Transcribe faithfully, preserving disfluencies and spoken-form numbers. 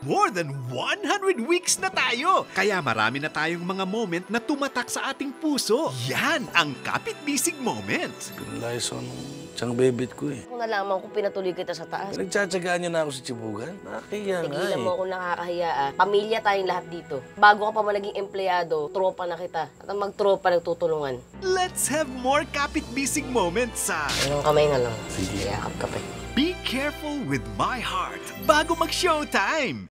More than one hundred weeks na tayo. Kaya marami na tayong mga moment na tumatak sa ating puso. Yan ang kapit-bisig moments. Pinlayson, siyang bebit ko eh. Kung nalaman ko, pinatuloy kita sa taas. Nagtsatsagaan niya na ako sa Chibugan. Nakahiya nga Tigilan eh. mo ako nakakahiya ah. Pamilya tayong lahat dito. Bago ka pa man naging empleyado, tropa na kita. At ang magtropa nagtutulungan. Let's have more kapit-bisig moments sa Anong kamay na lang. Sige. Yakap ka pa. Be careful with my heart bago mag-showtime.